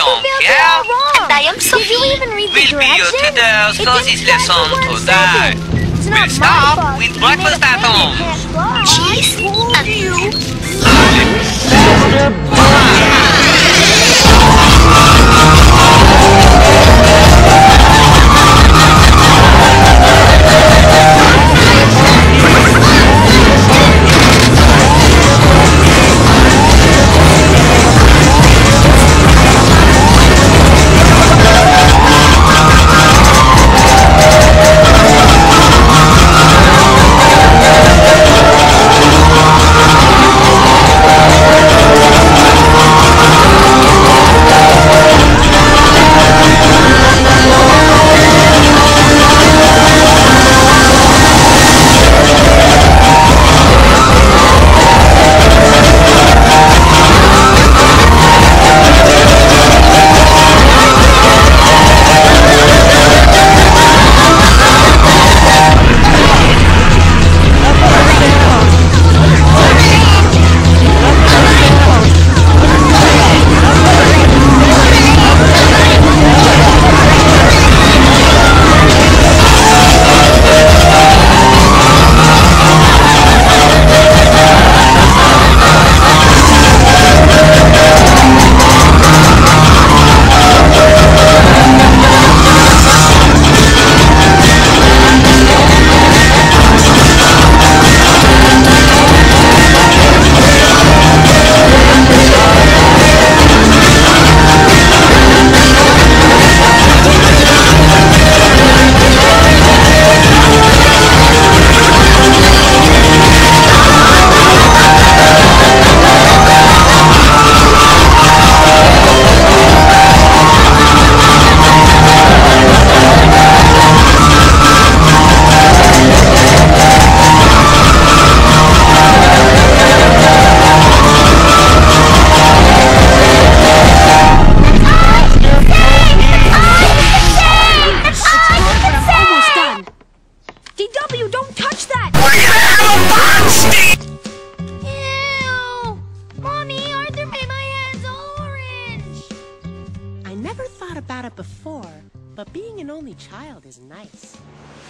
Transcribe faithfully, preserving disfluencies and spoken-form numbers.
don't built it care. all wrong. And I am Did you Sophie. even read the We'll be your directions? tutors It for didn't this stand lesson for one today. second. It's We'll not my start fault. with You breakfast made a at friend home. that can't fly. Cheese and you. I never thought about it before, but being an only child is nice.